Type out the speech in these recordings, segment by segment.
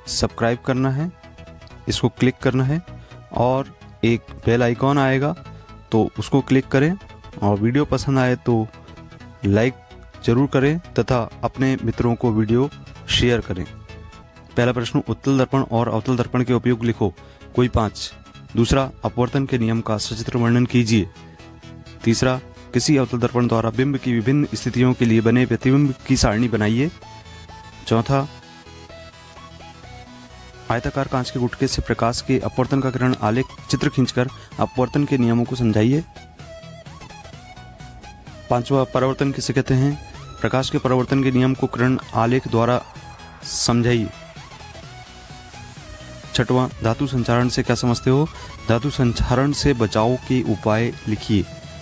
Subscribe करना है, इसको क्लिक करना है और एक बेल आइकॉन आएगा तो उसको क्लिक करें और वीडियो पसंद आए तो लाइक जरूर करें तथा अपने मित्रों को वीडियो शेयर करें। पहला प्रश्न, उत्तल दर्पण और अवतल दर्पण के उपयोग लिखो, कोई 5। दूसरा, अपवर्तन के नियम का सचित्र वर्णन कीजिए। तीसरा, किसी अवतल दर्पण द्वारा बिंब की विभिन्न स्थितियों के लिए बने प्रतिबिंब की सारणी बनाइए। चौथा, आयताकार कांच के गुटके से प्रकाश के अपवर्तन का किरण आलेख चित्र खींचकर अपवर्तन के नियमों को समझाइए। पांचवा, परावर्तन किसे कहते हैं? प्रकाश के परावर्तन के नियम को किरण आलेख द्वारा समझाइए। छठवां, धातु संचारण से क्या समझते हो? धातु संचारण से बचाव के उपाय लिखिए।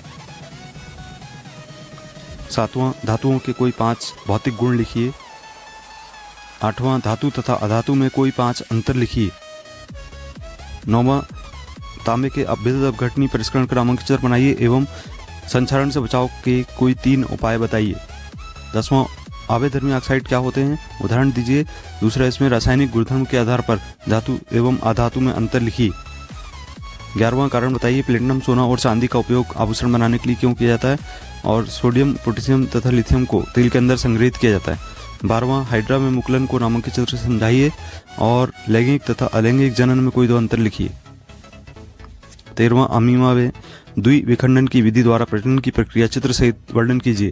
सातवां, धातुओं के कोई 5 भौतिक गुण लिखिए। आठवां, धातु तथा अधातु में कोई 5 अंतर लिखिए। नौवां, तांबे के अभेद अपघटनी परिष्करण का नामांकित चित्र बनाइए एवं संचारण से बचाव के कोई 3 उपाय बताइए। 10वां, आवेधर्मी ऑक्साइड क्या होते हैं? उदाहरण दीजिए। दूसरा, इसमें रासायनिक गुणधर्म के आधार पर धातु एवं अधातु में अंतर लिखिए। 11वां, कारण बताइए प्लेटिनम, सोना और चांदी का उपयोग आभूषण बनाने के लिए क्यों किया जाता है और सोडियम, पोटेशियम तथा लिथियम को तेल के अंदर संग्रहित किया जाता है। 12वां, हाइड्रा में मुकुलन को नामांकित चित्र से समझाइए और लैंगिक तथा अलैंगिक जनन में कोई 2 अंतर लिखिए। 13वां, अमीमा में द्विविखंडन की विधि द्वारा प्रजनन की प्रक्रिया चित्र सहित वर्णन कीजिए।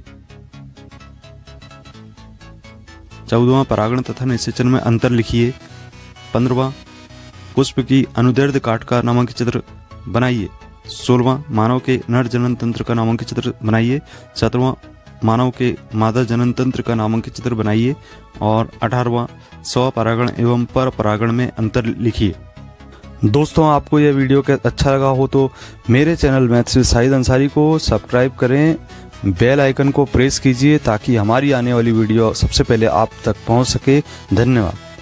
14वां, परागण तथा निषेचन में अंतर लिखिए। 15वां, पुष्प की अनुदैर्ध्य काट का नामांकित चित्र बनाइए। 16वां, मानव के नर जनन तंत्र का नामांकित चित्र बनाइए। 17वां, मानव के मादा जनन तंत्र का नामांकित चित्र बनाइए और 18वां, स्वपरागण एवं पर परागण में अंतर लिखिए। दोस्तों, आपको यह वीडियो अच्छा लगा हो तो मेरे channel maths with Shahid Ansari को सब्सक्राइब करें, बेल आइकन को प्रेस कीजिए ताकि हमारी आने वाली वीडियो सबसे पहले आप तक पहुंच सके। धन्यवाद।